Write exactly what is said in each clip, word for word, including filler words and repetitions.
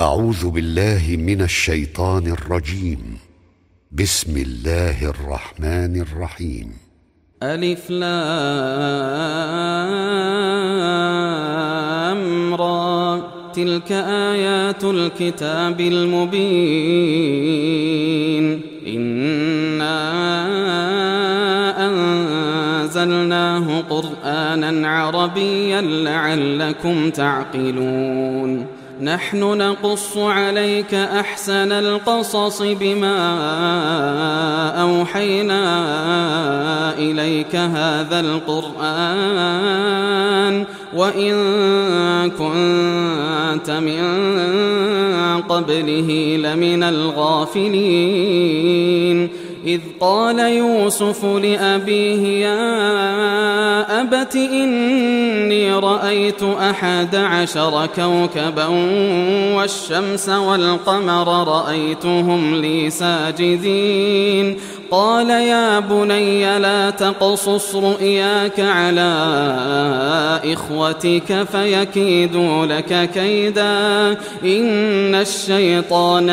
أعوذ بالله من الشيطان الرجيم. بسم الله الرحمن الرحيم. ألف لام را، تلك آيات الكتاب المبين. إنا أنزلناه قرآنا عربيا لعلكم تعقلون. نحن نقص عليك أحسن القصص بما أوحينا إليك هذا القرآن وإن كنت من قبله لمن الغافلين. إذ قال يوسف لأبيه يا أبت إني رأيت أحد عشر كوكبا والشمس والقمر رأيتهم لي ساجدين. قال يا بني لا تقصص رؤياك على إخوتك فيكيدوا لك كيدا إن الشيطان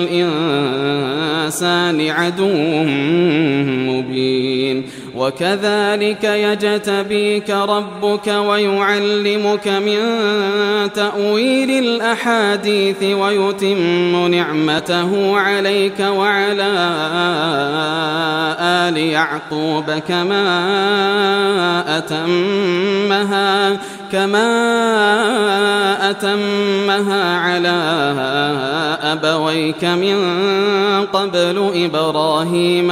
للإنسان عدو مبين. وكذلك يجتبيك ربك ويعلمك من تأويل الأحاديث ويتم نعمته عليك وعلى آل يعقوب كما أتمها كما أتمها على أبويك من قبل إبراهيم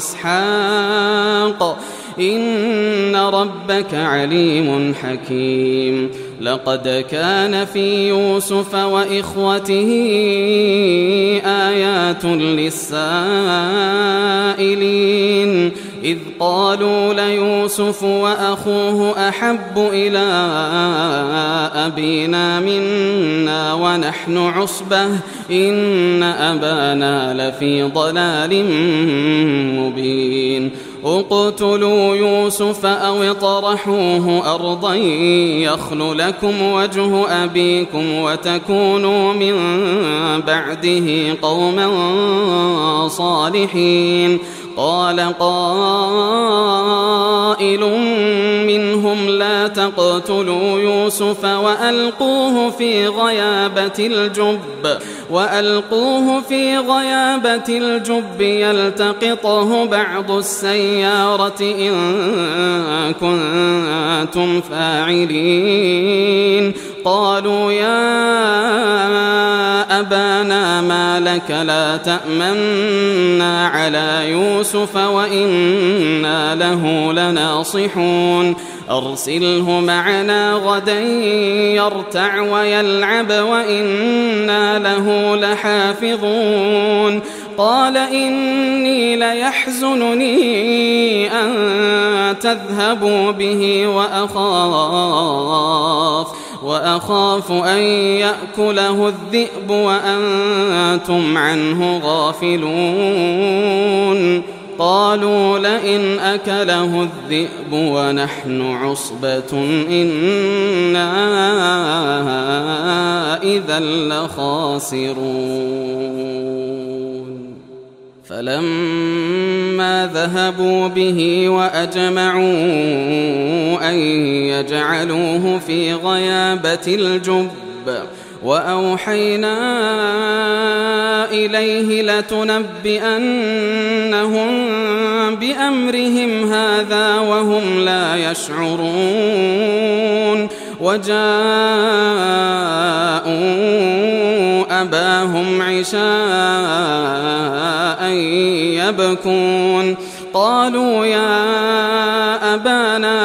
وإسحاق إن ربك عليم حكيم. لقد كان في يوسف وإخوته آيات للسائلين إذ قالوا ليوسف وأخوه أحب إلى أبينا منا ونحن عصبة إن أبانا لفي ضلال مبين. اقتلوا يوسف أو اطرحوه أرضا يخل لكم وجه أبيكم وتكونوا من بعده قوما صالحين. قال قائل منهم لا تقتلوا يوسف وألقوه في غيابة الجب وألقوه في غيابة الجب يلتقطه بعض السيارة إن كنتم فاعلين. قالوا يا أبانا ما لك لا تأمنا على يوسف وإنا له لناصحون. أرسله معنا غدا يرتع ويلعب وإنا له لحافظون. قال إني ليحزنني أن تذهبوا به وأخاف وأخاف أن يأكله الذئب وأنتم عنه غافلون. قالوا لئن أكله الذئب ونحن عصبة إنا إذا لخاسرون. فلما ذهبوا به وأجمعوا أن يجعلوه في غيابة الجب وأوحينا إليه لتنبئنهم بأمرهم هذا وهم لا يشعرون. وجاءوا أباهم عشاء يبكون. قالوا يا أبانا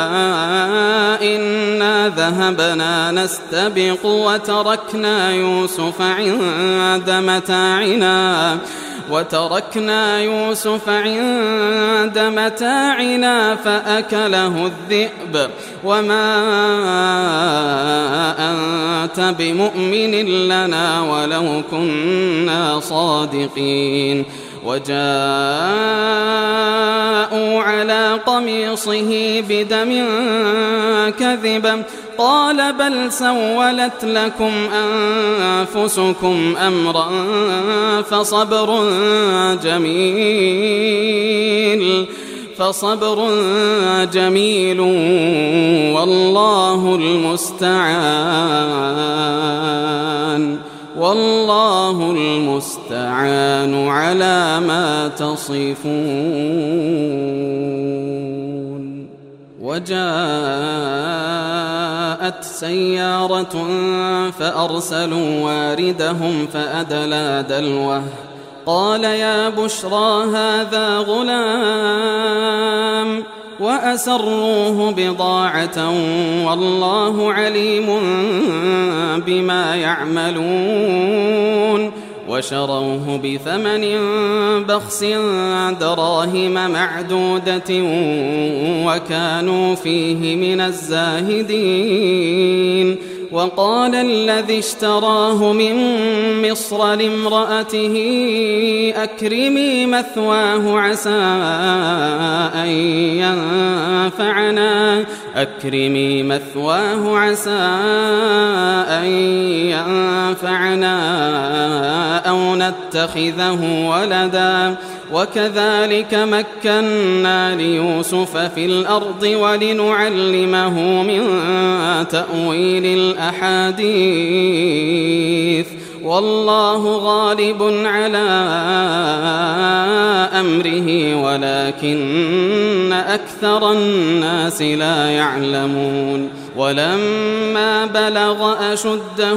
إنا ذهبنا نستبق وتركنا يوسف عند متاعنا وتركنا يوسف عند متاعنا فأكله الذئب وما أنت بمؤمن لنا ولو كنا صادقين. وجاءوا على قميصه بدم كذب قال بل سولت لكم أنفسكم أمرا فصبر جميل فصبر جميل والله المستعان والله المستعان على ما تصفون. وجاءت سيارة فأرسلوا واردهم فأدلى دلوه قال يا بشرى هذا غلام وأسروه بضاعة والله عليم بما يعملون وشروه بثمن بخس دراهم معدودة وكانوا فيه من الزاهدين. وقال الذي اشتراه من مصر لامرأته أكرمي مثواه عسى أن ينفعنا أكرمي مثواه عسى أن ينفعنا أو نتخذه ولدا وكذلك مكنا ليوسف في الأرض ولنعلمه من تأويل الأحاديث والله غالب على أمره ولكن أكثر الناس لا يعلمون. ولما بلغ أشده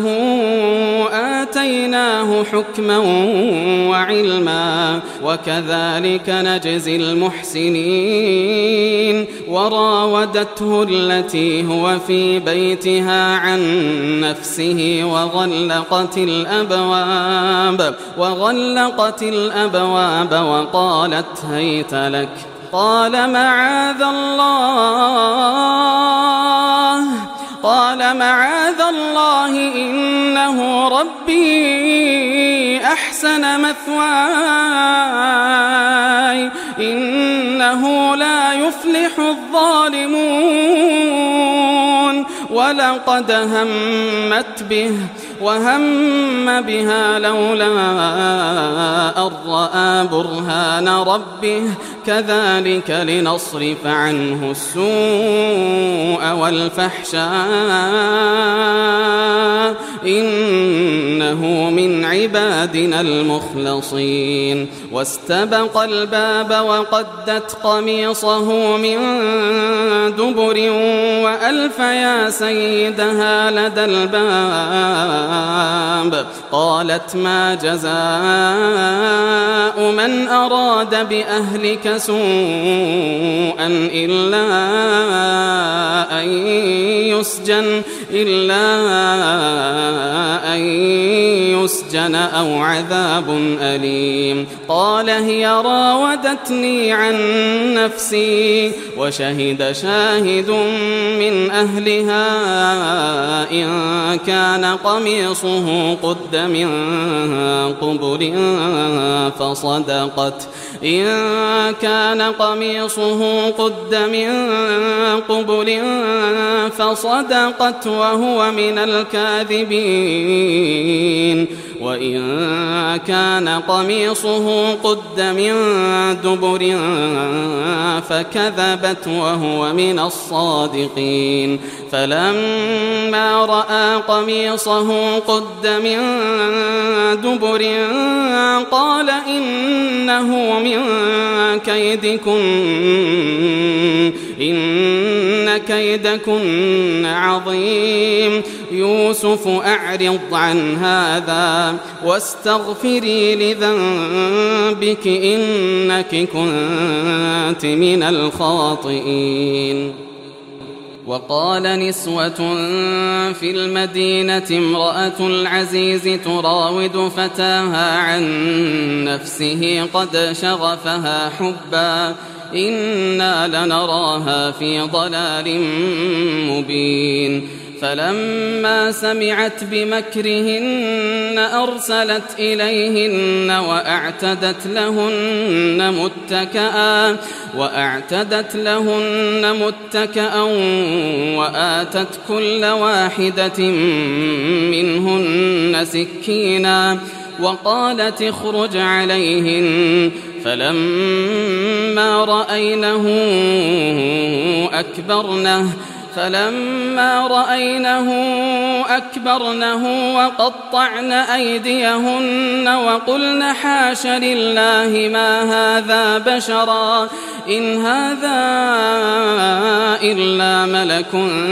آتيناه حكما وعلما وكذلك نجزي المحسنين. وراودته التي هو في بيتها عن نفسه وغلقت الأبواب وغلقت الأبواب وقالت هيت لك قال معاذ الله قال معاذ الله إنه ربي أحسن مثواي إنه لا يفلح الظالمون. ولقد همت به وهم بها لولا أن رأى برهان ربه كذلك لنصرف عنه السوء والفحشاء إنه من عبادنا المخلصين. واستبق الباب وقدت قميصه من دبر وألف يا سيدها لدى الباب قالت ما جزاء من أراد بأهلك سوءا إلا أن يسجن إلا أن يسجن أو عذاب أليم. قال هي راودتني عن نفسي وشهد شاهد من أهلها إن كان قميصه قد من قبل فصدقت إن كان قميصه قد من قبل فصدقت وهو من الكاذبين وإن كان قميصه قد من دبر فكذبت وهو من الصادقين. فلما رأى قميصه قد من دبر قال إنه من كيدكن إن كيدكن عظيم. يوسف أعرض عن هذا واستغفري لذنبك إنك كنت من الخاطئين. وقال نسوة في المدينة امرأة العزيز تراود فتاها عن نفسه قد شغفها حبا إنا لنراها في ضلال مبين. فلما سمعت بمكرهن أرسلت إليهن وأعتدت لهن متكئا وأعتدت لهن متكئا وآتت كل واحدة منهن سكينا وقالت اخرج عليهن فلما رأينه أكبرنه فلما رأينه أكبرنه وقطعن أيديهن وقلن حاش لله ما هذا بشرا إن هذا إلا ملك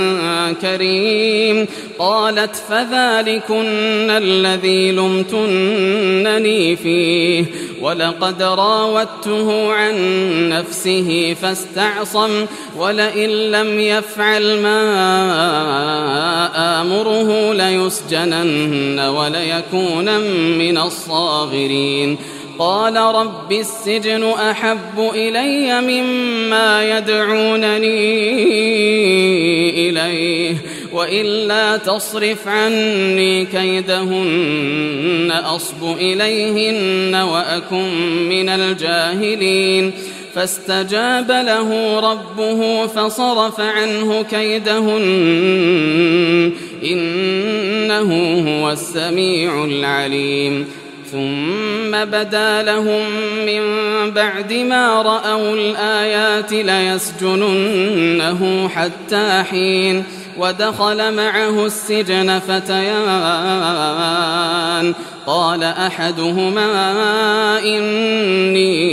كريم قالت فذلكن الذي لمتنني فيه ولقد راودته عن نفسه فاستعصم ولئن لم يفعل ما آمره ليسجنن وليكون من الصاغرين قال رب السجن أحب إلي مما يدعونني إليه وإلا تصرف عني كيدهن أصب إليهن وأكن من الجاهلين فاستجاب له ربه فصرف عنه كيدهن إنه هو السميع العليم ثم بدا لهم من بعد ما رأوا الآيات ليسجننه حتى حين ودخل معه السجن فتيان قال أحدهما إني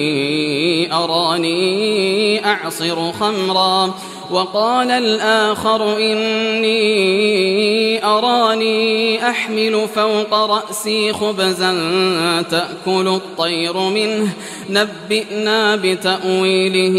أراني أعصر خمرا وقال الآخر إني أراني أحمل فوق رأسي خبزا تأكل الطير منه نبئنا بتأويله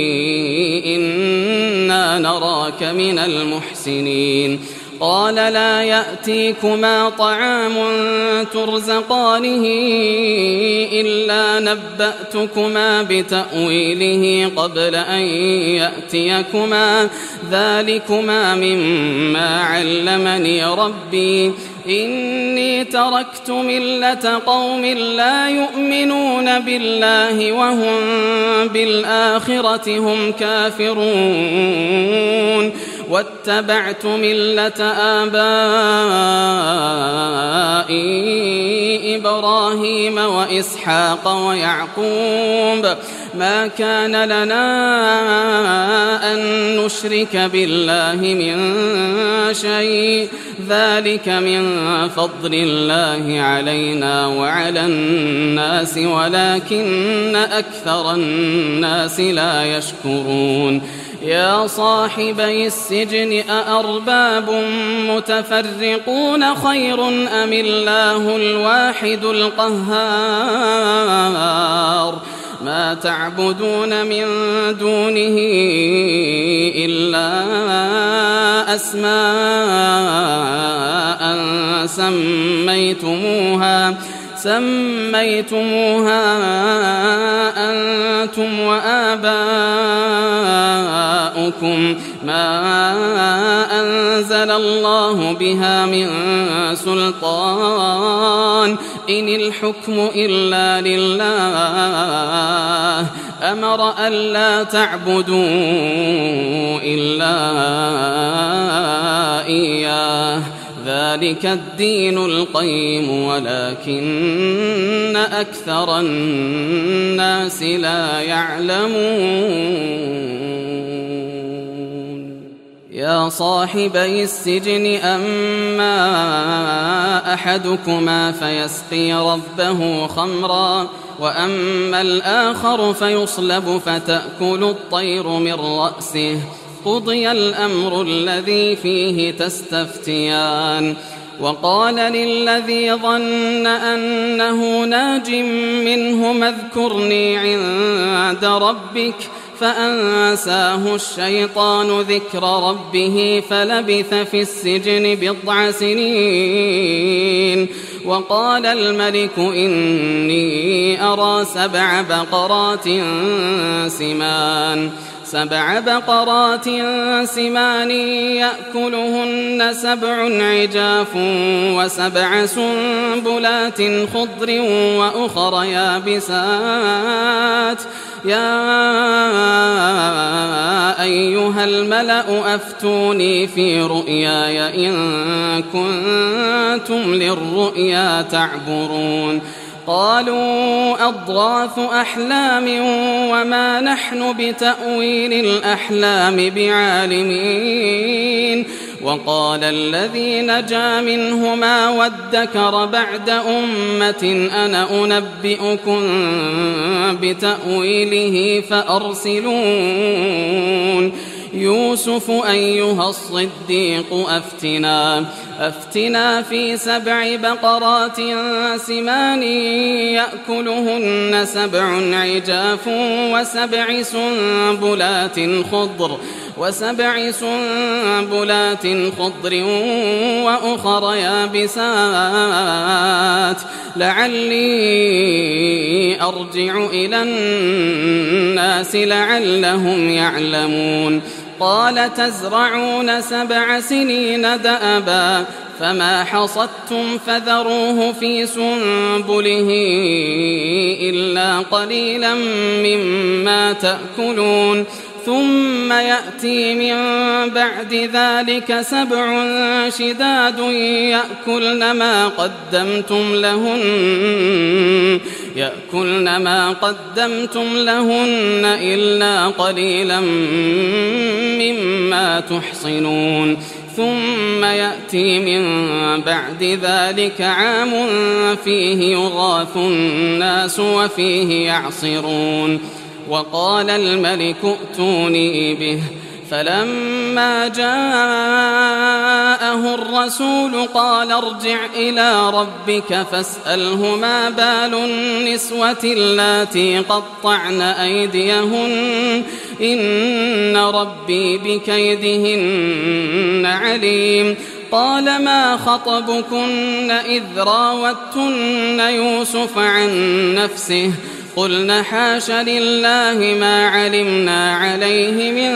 إنا نراك من المحسنين قال لا يأتيكما طعام ترزقانه إلا نبأتكما بتأويله قبل أن يأتيكما ذلكما مما علمني ربي إني تركت ملة قوم لا يؤمنون بالله وهم بالآخرة هم كافرون واتبعت ملة آبائي إبراهيم وإسحاق ويعقوب ما كان لنا أن نشرك بالله من شيء ذلك من فضل الله علينا وعلى الناس ولكن أكثر الناس لا يشكرون يا صاحبي السجن أأرباب متفرقون خير أم الله الواحد القهار ما تعبدون من دونه إلا أسماء سميتموها سميتموها أنتم وآباؤكم ما أنزل الله بها من سلطان إن الحكم إلا لله أمر ألا تعبدوا إلا إياه ذلك الدين القيم ولكن أكثر الناس لا يعلمون يا صاحبي السجن أما أحدكما فيسقي ربه خمرا وأما الآخر فيصلب فتأكل الطير من رأسه قضي الأمر الذي فيه تستفتيان وقال للذي ظن أنه ناج منه اذكرني عند ربك فأنساه الشيطان ذكر ربه فلبث في السجن بضع سنين وقال الملك إني أرى سبع بقرات سمان سبع بقرات سمان يأكلهن سبع عجاف وسبع سنبلات خضر وأخر يابسات يا أيها الملأ أفتوني في رؤياي إن كنتم للرؤيا تعبرون قالوا أضغاث أحلام وما نحن بتأويل الأحلام بعالمين وقال الذي نجا منهما وادكر بعد أمة أنا أنبئكم بتأويله فأرسلون يوسف أيها الصديق أفتنا أفتنا في سبع بقرات سمان يأكلهن سبع عجاف وسبع سنبلات خضر وسبع سنبلات خضر وأخر يابسات لعلي أرجع إلى الناس لعلهم يعلمون قال تزرعون سبع سنين دأبا فما حصدتم فذروه في سنبله إلا قليلا مما تأكلون ثم يأتي من بعد ذلك سبع شداد يأكلن ما قدمتم لهن يأكلن ما قدمتم لهن إلا قليلا مما تحصنون ثم يأتي من بعد ذلك عام فيه يغاث الناس وفيه يعصرون وقال الملك ائتوني به فلما جاءه الرسول قال ارجع إلى ربك فاسأله ما بال النسوة اللاتي قطعن أيديهن إن ربي بكيدهن عليم قال ما خطبكن إذ راوتن يوسف عن نفسه قلنا حاش لله ما علمنا عليه من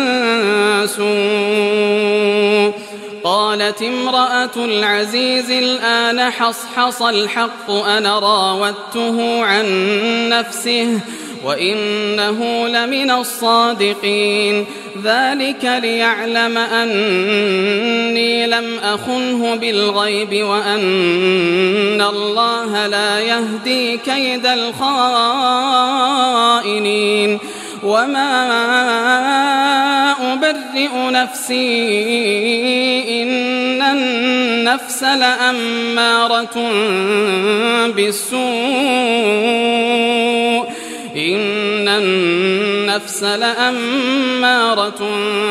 سوء قالت امرأة العزيز الآن حصحص الحق أنا راودته عن نفسه وإنه لمن الصادقين ذلك ليعلم أني لم أخنه بالغيب وأن الله لا يهدي كيد الخائنين وما أبرئ نفسي إن النفس لأمارة بالسوء إن النفس لأمارة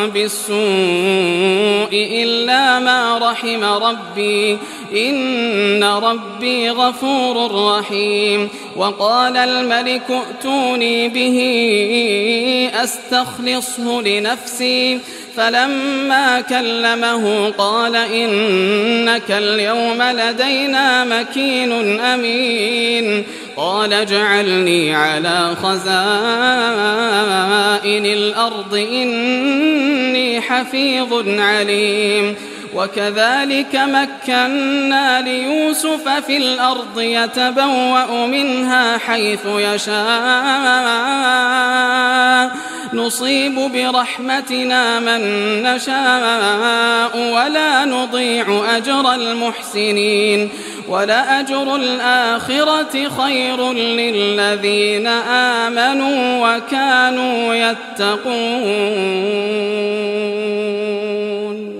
بالسوء إلا ما رحم ربي إن ربي غفور رحيم وقال الملك ائتوني به أستخلصه لنفسي فلما كلمه قال إنك اليوم لدينا مكين أمين قال اجعلني على خزائن الأرض إني حفيظ عليم وكذلك مكنا ليوسف في الأرض يتبوأ منها حيث يشاء نصيب برحمتنا من نشاء ولا نضيع أجر المحسنين ولأجر الآخرة خير للذين آمنوا وكانوا يتقون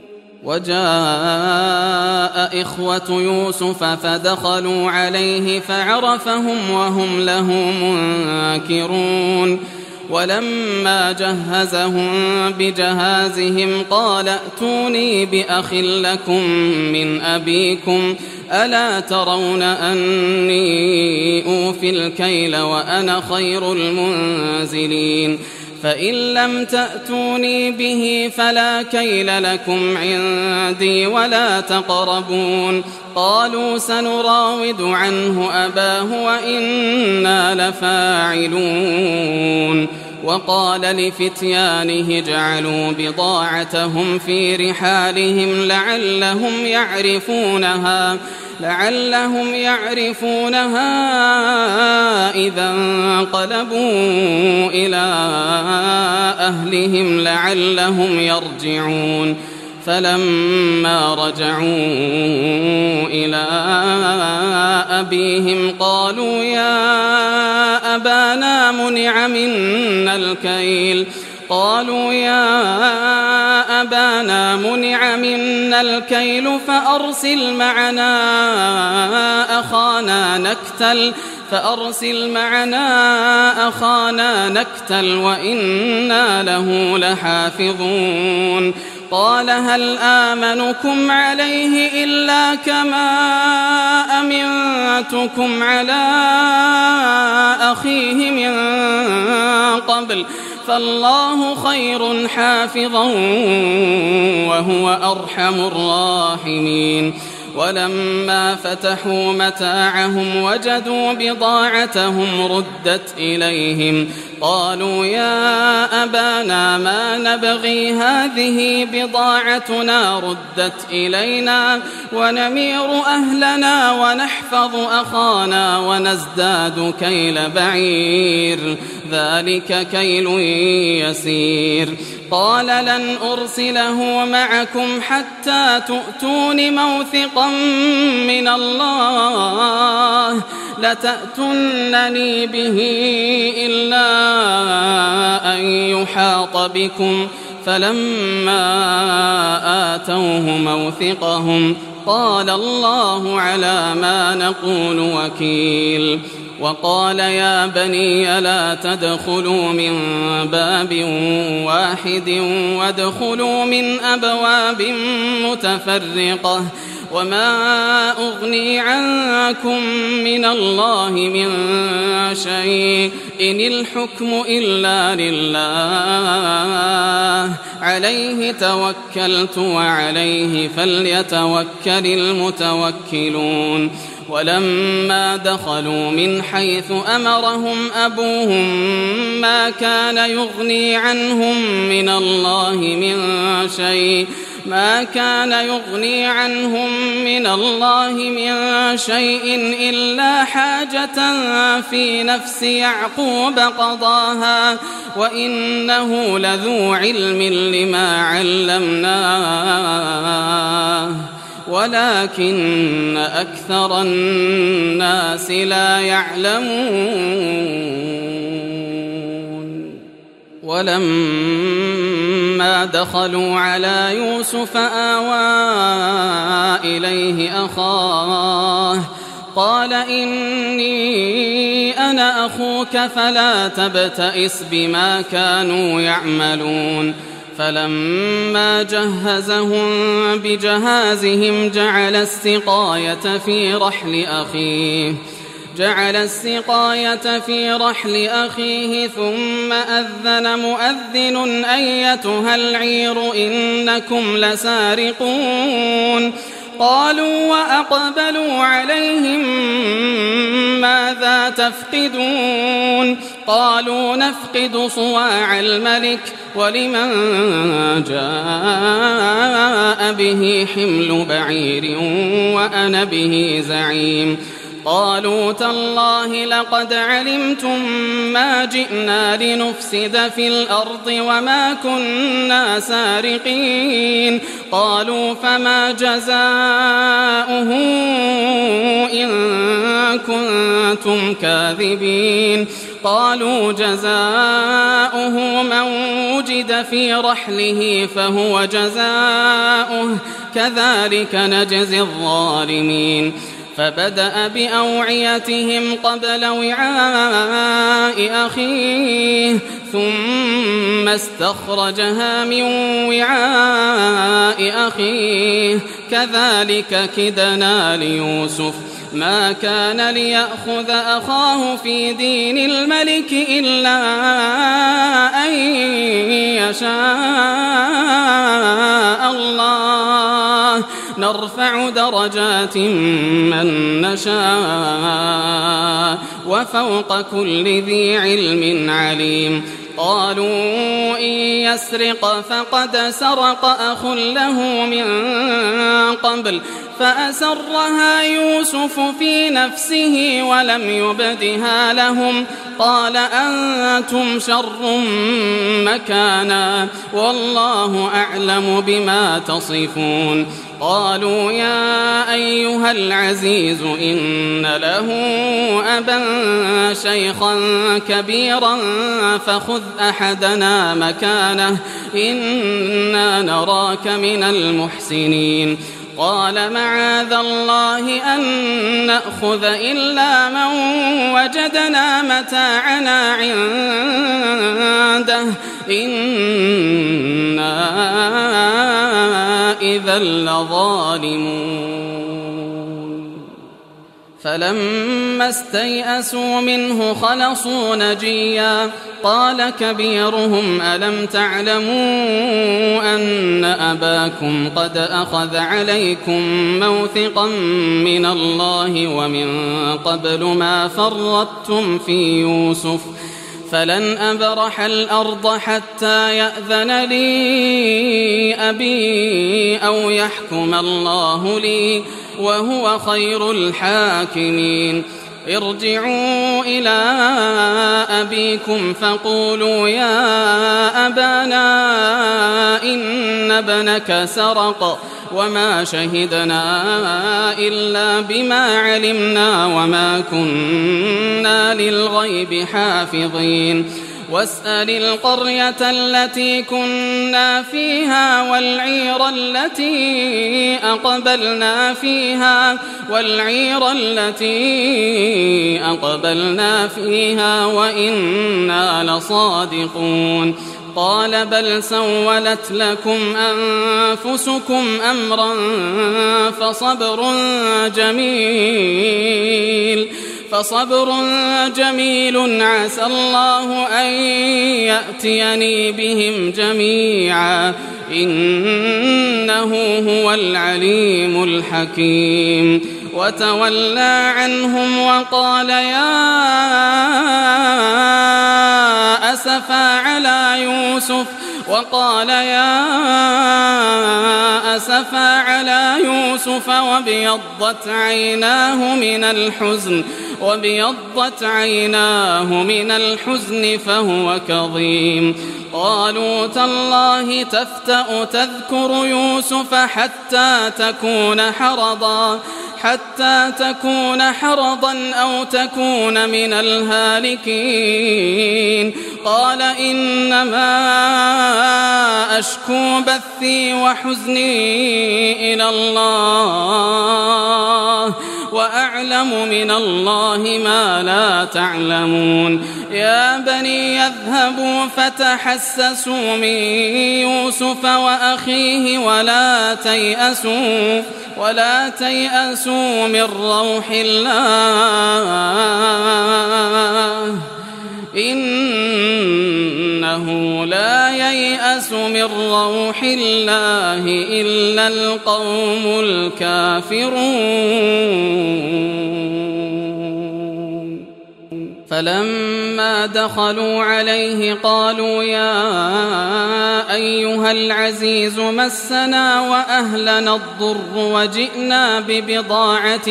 وجاء إخوة يوسف فدخلوا عليه فعرفهم وهم له منكرون ولما جهزهم بجهازهم قال ائتوني بأخ لكم من أبيكم ألا ترون أني أوفي الكيل وأنا خير المنزلين فإن لم تأتوني به فلا كيل لكم عندي ولا تقربون قالوا سنراود عنه أباه وإنا لفاعلون وقال لفتيانه اجعلوا بضاعتهم في رحالهم لعلهم يعرفونها لعلهم يعرفونها إذا انقلبوا إلى أهلهم لعلهم يرجعون فلما رجعوا إلى أبيهم قالوا يا أبانا منع منا الكيل قالوا يا أبانا منع منا الكيل فأرسل معنا أخانا نكتل فأرسل معنا أخانا نكتل وإنا له لحافظون قال هل آمنكم عليه إلا كما أمنتكم على أخيه من قبل فالله خير حافظا وهو أرحم الراحمين ولما فتحوا متاعهم وجدوا بضاعتهم ردت إليهم قالوا يا أبانا ما نبغي هذه بضاعتنا ردت إلينا ونمير أهلنا ونحفظ أخانا ونزداد كيل بعير ذلك كيل يسير قال لن أرسله معكم حتى تؤتون موثقا من الله لتأتونني به إلا أن يحاط بكم فلما آتوه موثقهم قال الله على ما نقول وكيل وقال يا بني لا تدخلوا من باب واحد وادخلوا من أبواب متفرقة وما أغني عنكم من الله من شيء إن الحكم إلا لله عليه توكلت وعليه فليتوكل المتوكلون ولما دخلوا من حيث أمرهم أبوهم ما كان يغني عنهم من الله من شيء ما كان يغني عنهم من الله من شيء إلا حاجة في نفس يعقوب قضاها وإنه لذو علم لما علمناه ولكن أكثر الناس لا يعلمون ولما دخلوا على يوسف آوى إليه أخاه قال إني أنا أخوك فلا تبتئس بما كانوا يعملون فلما جهزهم بجهازهم جعل السقاية في رحل أخيه جعل السقاية في رحل أخيه ثم أذن مؤذن أيتها العير إنكم لسارقون قالوا وأقبلوا عليهم ماذا تفقدون قالوا نفقد صواع الملك ولمن جاء به حمل بعير وأنا به زعيم قالوا تالله لقد علمتم ما جئنا لنفسد في الأرض وما كنا سارقين قالوا فما جزاؤه إن كنتم كاذبين قالوا جزاؤه من وجد في رحله فهو جزاؤه كذلك نجزي الظالمين فبدأ بأوعيتهم قبل وعاء أخيه ثم استخرجها من وعاء أخيه كذلك كدنا ليوسف ما كان ليأخذ أخاه في دين الملك إلا أن يشاء الله نرفع درجات من نشاء وفوق كل ذي علم عليم قالوا إن يسرق فقد سرق أخ له من قبل فأسرها يوسف في نفسه ولم يبدها لهم قال أنتم شر مكانا والله أعلم بما تصفون. قالوا يا أيها العزيز إن له أبا شيخا كبيرا فخذ أحدنا مكانه إنا نراك من المحسنين. قال معاذ الله أن نأخذ إلا من وجدنا متاعنا عنده إنا إذا لظالمون. فلما استيئسوا منه خلصوا نجيا قال كبيرهم ألم تعلموا أن أباكم قد أخذ عليكم موثقا من الله ومن قبل ما فرطتم في يوسف فلن أبرح الأرض حتى يأذن لي أبي أو يحكم الله لي وهو خير الحاكمين. ارجعوا إلى أبيكم فقولوا يا أبانا إن ابنك سرق وما شهدنا إلا بما علمنا وما كنا للغيب حافظين. واسأل القرية التي كنا فيها والعير التي أقبلنا فيها والعير التي أقبلنا فيها وإنا لصادقون. قال بل سولت لكم أنفسكم أمرا فصبر جميل فصبر جميل عسى الله أن يأتيني بهم جميعا إنه هو العليم الحكيم. وتولى عنهم وقال يا أسفا على يوسف وقال يا أسفا على يوسف وابيضت عيناه من الحزن وابيضت عيناه من الحزن فهو كظيم. قالوا تالله تفتأ تذكر يوسف حتى تكون حرضا حتى تكون حرضا أو تكون من الهالكين. قال إنما أشكو بثي وحزني إلى الله وأعلم من الله ما لا تعلمون. يا بني يذهبوا فتحسسوا من يوسف وأخيه ولا تيأسوا ولا تيأسوا من روح الله إنه لا ييأس من روح الله إلا القوم الكافرون. فلما دخلوا عليه قالوا يا أيها العزيز مسنا وأهلنا الضر وجئنا ببضاعة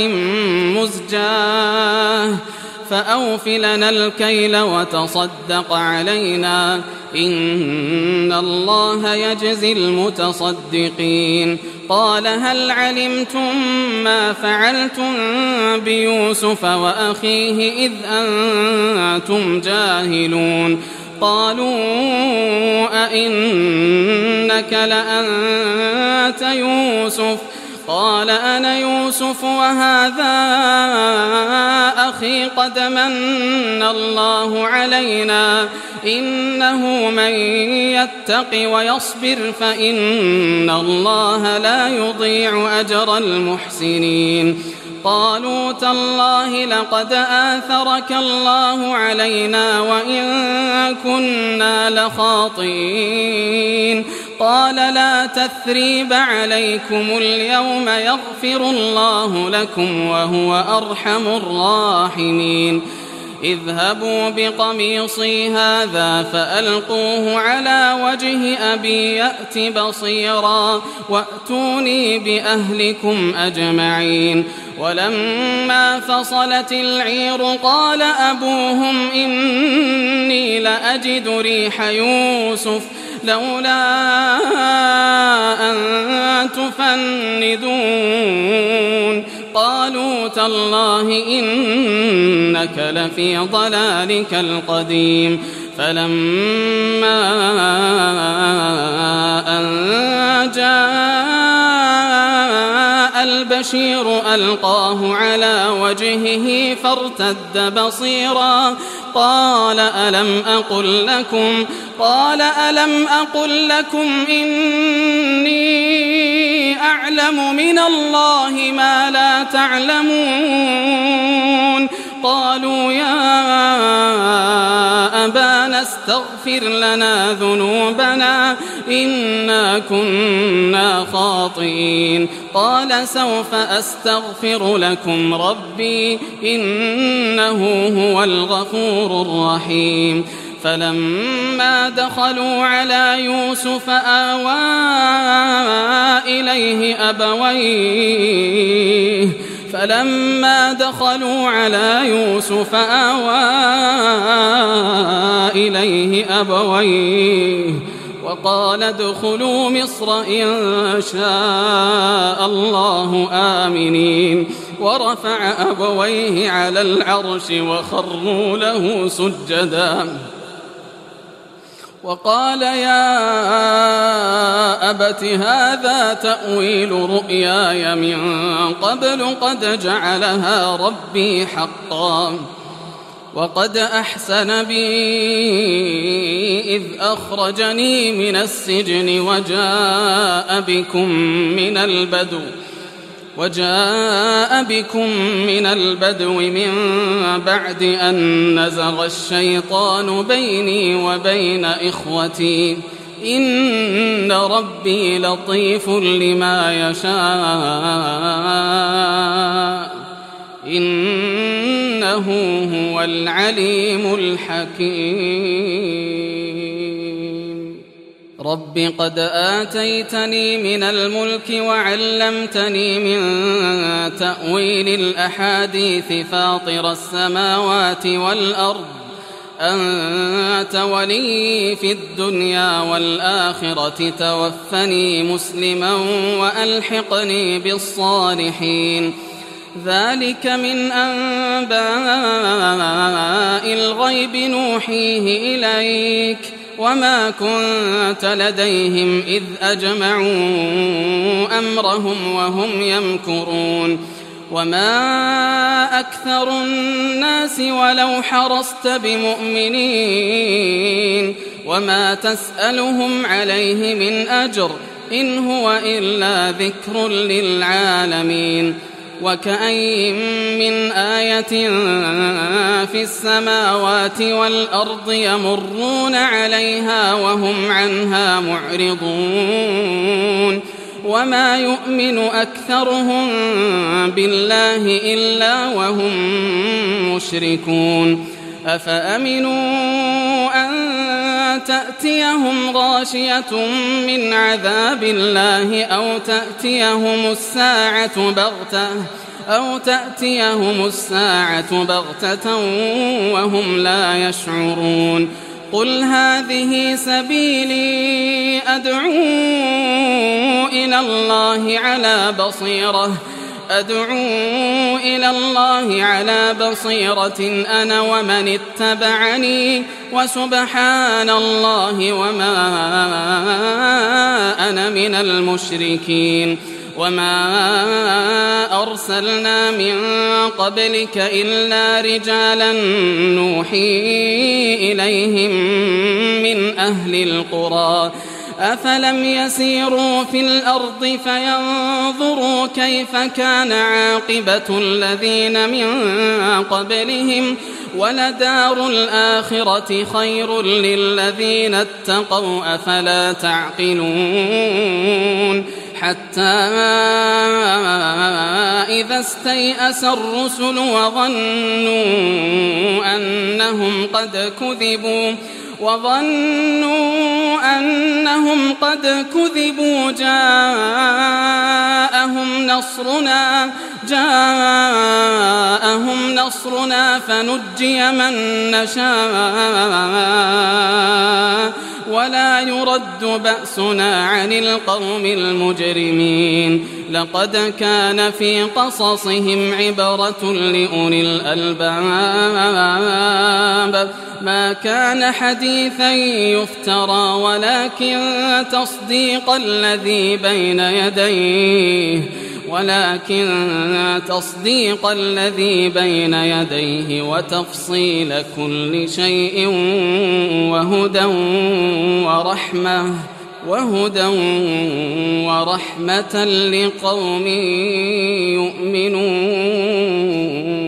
مزجاة فأوف لنا الكيل وتصدق علينا إن الله يجزي المتصدقين. قال هل علمتم ما فعلتم بيوسف وأخيه إذ أنتم جاهلون؟ قالوا أئنك لأنت يوسف؟ قال أنا يوسف وهذا أخي قد من الله علينا إنه من يتق ويصبر فإن الله لا يضيع أجر المحسنين. قالوا تالله لقد آثرك الله علينا وإن كنا لخاطئين. قال لا تثريب عليكم اليوم يغفر الله لكم وهو أرحم الراحمين. اذهبوا بقميصي هذا فألقوه على وجه أبي يأت بصيرا وأتوني بأهلكم أجمعين. ولما فصلت العير قال أبوهم إني لأجد ريح يوسف لولا أن تفندون قالوا تالله إنك لفي ضلالك القديم. فلما أن جاء البشير ألقاه على وجهه فارتد بصيرا قال ألم أقل لكم قال ألم أقل لكم إني أعلم من الله ما لا تعلمون. قالوا يا أبانا استغفر لنا ذنوبنا إنا كنا خاطئين. قال سوف أستغفر لكم ربي إنه هو الغفور الرحيم. فلما دخلوا على يوسف آوى إليه أبويه فلما دخلوا على يوسف آوى إليه أبويه وقال ادخلوا مصر إن شاء الله آمنين. ورفع أبويه على العرش وخروا له سجدا وقال يا أبت هذا تأويل رؤياي من قبل قد جعلها ربي حقا وقد أحسن بي إذ أخرجني من السجن وجاء بكم من البدو وجاء بكم من البدو من بعد أن نزغ الشيطان بيني وبين إخوتي إن ربي لطيف لما يشاء إنه هو العليم الحكيم. رب قد آتيتني من الملك وعلمتني من تأويل الأحاديث فاطر السماوات والأرض أنت ولي في الدنيا والآخرة توفني مسلما وألحقني بالصالحين. ذلك من أنباء الغيب نوحيه إليك وما كنت لديهم إذ أجمعوا أمرهم وهم يمكرون. وما أكثر الناس ولو حرصت بمؤمنين وما تسألهم عليه من أجر إن هو إلا ذكر للعالمين. وكأين من آية في السماوات والأرض يمرون عليها وهم عنها معرضون وما يؤمن أكثرهم بالله إلا وهم مشركون. أفأمنوا أن تأتيهم غاشية من عذاب الله أو تأتيهم الساعة بغتة أو تأتيهم الساعة بغتة وهم لا يشعرون. قل هذه سبيلي أدعو إلى الله على بصيرة أدعو إلى الله على بصيرة أنا ومن اتبعني وسبحان الله وما أنا من المشركين. وما أرسلنا من قبلك إلا رجالا نوحي إليهم من أهل القرى أفلم يسيروا في الأرض فينظروا كيف كان عاقبة الذين من قبلهم ولدار الآخرة خير للذين اتقوا أفلا تعقلون. حتى إذا استيأس الرسل وظنوا أنهم قد كذبوا وظنوا أنهم قد كذبوا جاءهم نصرنا جاءهم نصرنا فنجي من نشاء ولا يرد بأسنا عن القوم المجرمين. لقد كان في قصصهم عبرة لأولي الألباب ما كان حديثا يفترى ولكن تصديق الذي بين يديه ولكن تصديق الذي بين يديه وتفصيل كل شيء وهدى ورحمة وهدى ورحمة لقوم يؤمنون.